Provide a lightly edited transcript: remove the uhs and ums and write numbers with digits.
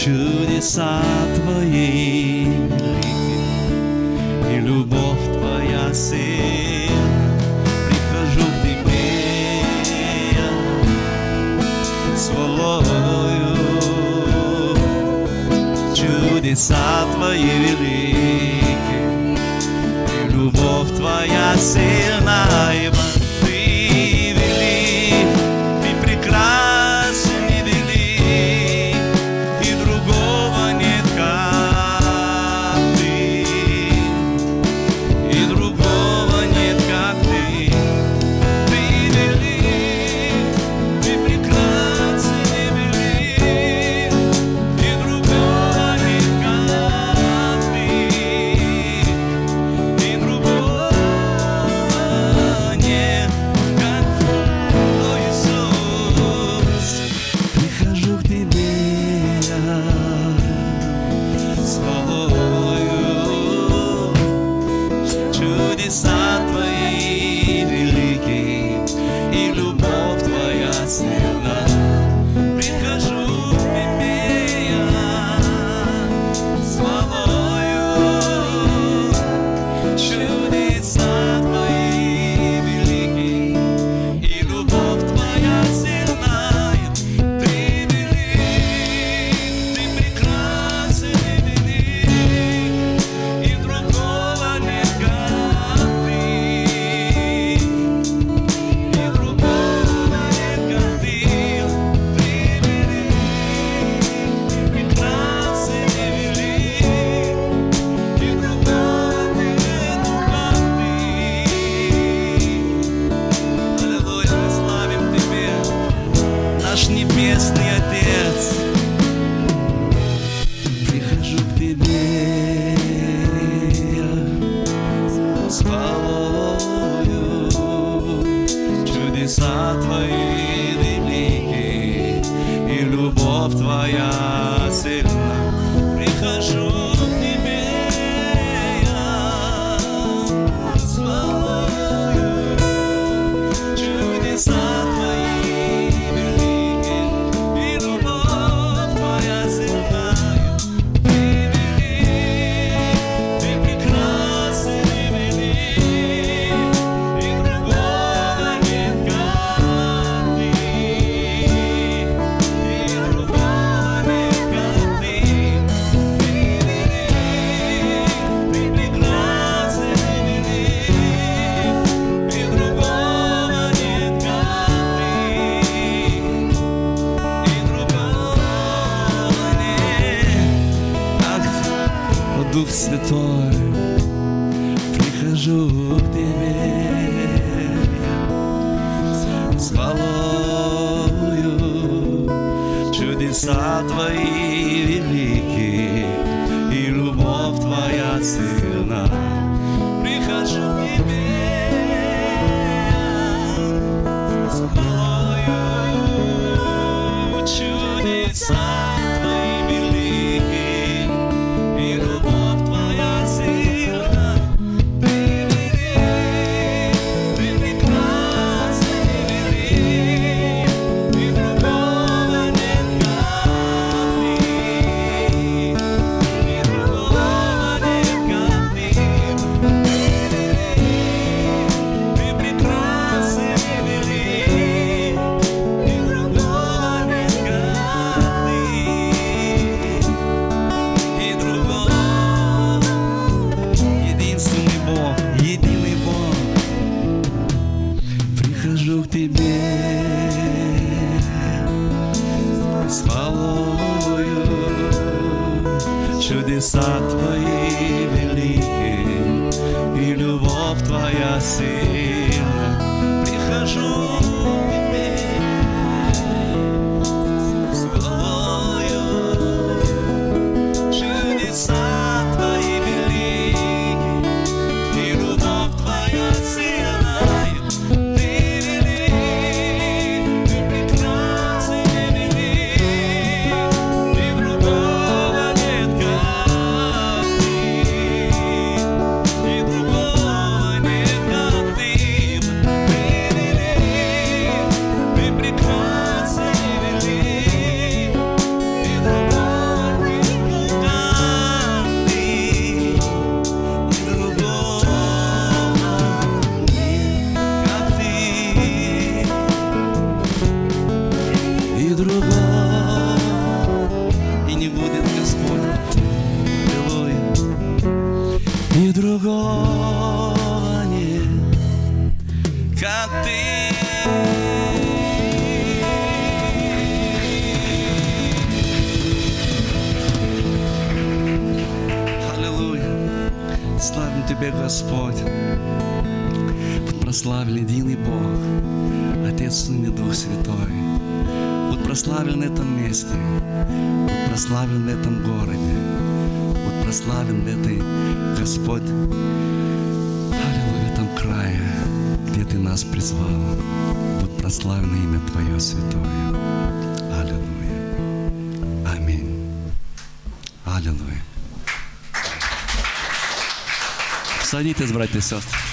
чудеса Твои, и любовь Твоя сильна. Прихожу к Тебе с хвалою, чудеса Твои велики, и любовь Твоя сильна. Ты велик, Ты прекрасен и велик, и другого нет, как Ты, и другого нет, как Ты. Ты велик, Ты прекрасен и велик, и другого нет, как Ты, и другого нет, как О, Иисус. Прихожу к Тебе с хвалою, чудеса Твои велики, и любовь Твоя сильна. Прихожу к Тебе с хвалою, чудеса Твои велики, и любовь Твоя сильна. Ты велик, Ты прекрасен и велик, и другого нет, как Ты, и другого нет, как Ты. Ты велик, прекрасен и велик, и другого нет, как Ты. Аллилуйя, мы славим Тебе, наш Небесный Отец. Прихожу к Тебе с хвалою, чудеса Твои велики, и любовь Твоя сильна. Прихожу к Тебе с хвалою, чудеса Твои велики, и любовь Твоя сильна. Ты велик, Ты прекрасен и велик, и другого нет, как Ты, и другого нет, как Ты. Ты велик, Ты прекрасен и велик, и другого нет, как Ты, и другого нет, как Ты. О, Дух Святой, прихожу к Тебе с хвалою, чудеса Твои велики, и любовь Твоя сильна. Прихожу к Тебе с хвалою, чудеса Твои велики, и любовь Твоя сильна. Ты велик, Ты прекрасен и велик, и другого нет, как Ты, и другого нет, как Ты. Ты прекрасен и велик, и другого нет, как Ты, и другого. Единственный Бог, единый Бог. Прихожу к Тебе с хвалою, чудеса Твои велики, и любовь Твоя сильна. Прихожу к Тебе с хвалою, чудеса Твои велики, и любовь Твоя сильна. Ты велик, как Ты. Аллилуйя. Славим Тебя, Господь. Будь прославлен единый Бог, Отец, Сын и Дух Святой. Будь прославлен в этом месте, будь прославлен в этом городе, будь прославлен в этой, Господь, аллилуйя, в этом крае, где Ты нас призвал. Будь прославлено имя Твое святое. Аллилуйя. Аминь. Аллилуйя. Садитесь, братья и сестры.